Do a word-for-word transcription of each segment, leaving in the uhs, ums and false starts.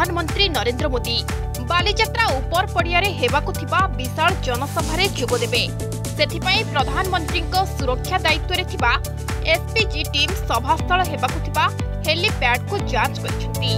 प्रधानमंत्री नरेंद्र मोदी बालीजात्रा उपर पड़िया हेबाकु थिबा विशाल जनसभा जोग देबे। सेथिपई प्रधानमंत्री सुरक्षा दायित्व रे थिबा एसपीजी टीम सभास्थल हेबाकु थिबा हेलीपैड को जांच करछंती।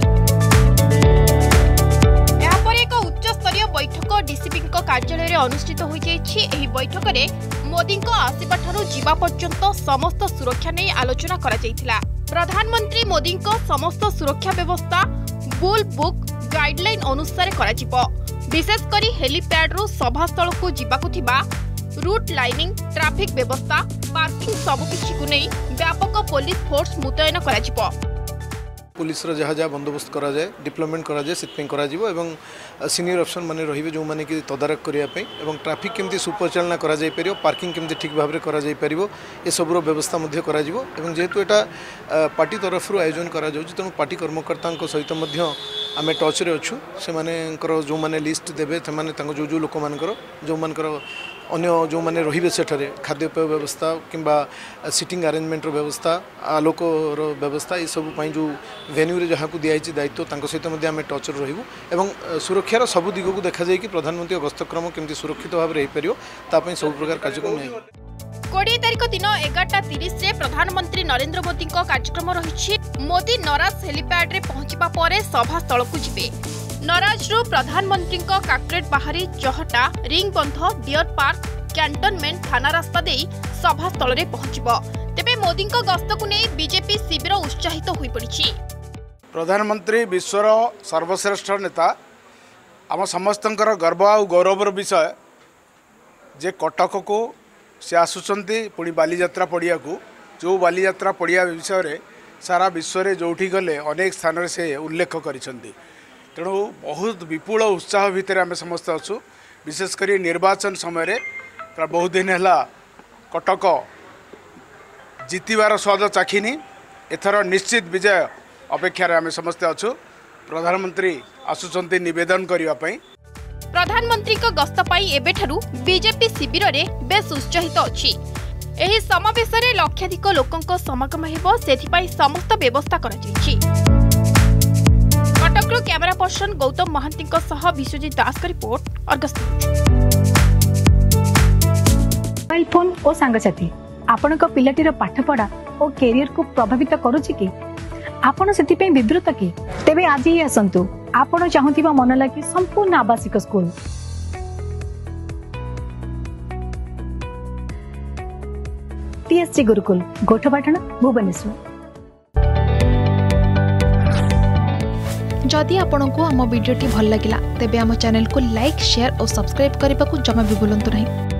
यापर एक उच्च स्तरीय बैठक डीसीपी कार्यालय रे अनुष्ठित होई जायछि। एही बैठक रे मोदी आसिबा ठारू जीवा पर्यंत समस्त सुरक्षा नै आलोचना करा जायतिला। प्रधानमंत्री मोदी समस्त सुरक्षा व्यवस्था बुल बुक गाइडलाइन अनुसार करा जिवो। विशेष करी हेलीपैड रो सभास्थल को जीवाकु थिबा रूट लाइनिंग ट्रैफिक व्यवस्था पार्किंग सबकिछि को नै व्यापक पुलिस फोर्स मुतयन करा जिवो। पुलिस जहाँ जहाँ बंदोबस्त करा जाए डिप्लॉयमेंट करा जाए सिटपिंग करा जिवो एवं सीनियर अफसर माने रहिबे जो माने कि तदारक करिया पे एवं ट्रैफिक केमती सुपरिचालना करा जाय परियो पार्किंग केमती ठीक भाव रे करा जाय परियो ए सबरो व्यवस्था मध्य करा जिवो। एवं जेहेतु एटा पार्टी तरफ रु आयोजन करा जाउछि तेणु पार्टी कर्मकर्ता सहित मध्य आम टच रे अच्छु से माने जो माने लिस्ट देबे से माने तांको जो जो लोक मानकर जो मानकर अन्य जो माने रहिबे सेठारे खाद्यपेय व्यवस्था किंबा सिटिंग अरेंजमेंट व्यवस्था आलोकर व्यवस्था ये सब जो वेन्यू रे जहाँ को दिखाई दायित्व तांको सहित मध्य आम टच रे रहिबु एवं सुरक्षार सब दिग को देखा जाए कि प्रधानमंत्री गस्तक्रम केमती सुरक्षित भाव रे परियो तापई सब प्रकार कार्यक्रम नै। कोड़े तारीख दिन एगारटा तीस से प्रधानमंत्री नरेंद्र मोदी कार्यक्रम रही। मोदी नराज हेलीपैड रे पहुंचबा परे सभास्थल को जिबे। नराज रु प्रधानमंत्री काकरेट बाहरी चहटा रिंग बंध डियर पार्क कैंटनमेंट थाना रास्ता दे सभास्थल रे पहुंचबो। तेबे मोदी गस्त को नहीं बीजेपी शिविर उत्साहित होई पड़िछि। प्रधानमंत्री विश्वर सर्वश्रेष्ठ नेता आम समस्तंकर गर्व और गौरवर विषय जे कटक को से आसुचंती पुणी बालीजात्रा पड़िया को जो बालीजात्रा पड़िया विषय रे सारा विश्व रे जोठी गले अनेक स्थान रे से उल्लेख करिसंती। तेणु बहुत विपुल उत्साह भितर आम समस्त अच्छु। विशेषकर निर्वाचन समय रे बहुत दिन है कटक जीतबार स्वाद चाखिनी एथर निश्चित विजय अपेक्षार आम समस्ते अच्छु। प्रधानमंत्री आसुचंती निवेदन करिवा पई। प्रधानमंत्री को गस्त पाई एबेठारु बीजेपी शिविर रे बेस उत्साहित अछि। एही समावेश रे लक्षाधिक लोकंक समागम हेबो सेथिपाई समस्त व्यवस्था करा जायछि। कटकरो कैमरा पर्सन गौतम महांती सह विश्वजीत दास का रिपोर्ट अर्गस। मोबाइल फोन और सांगसाथी आपण पिलाटीर पाठपढ़ा और कैरियर को प्रभावित करुछि कि आपण सेतिपई विद्रुत कि तेबे आज ही आसंतु आपण चाहुथिबा मन लागी संपूर्ण आवासिक स्कूल टीएससी गुरुकुल गोठपाटण भुवनेश्वर। जदि आपंक आम भिडी भल लगा तेब आम चैनल को लाइक शेयर और सब्सक्राइब करने को जमा भी भूलु नहीं।